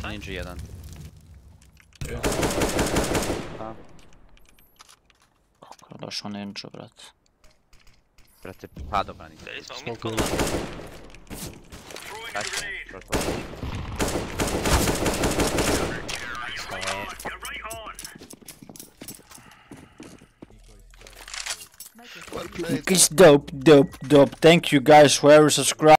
Ninja jeden. Došao ninja, brate. Brate, pa dobra nisam. There is one mid corner. Kaće, short. Well played. It's dope. Thank you guys for every subscribe.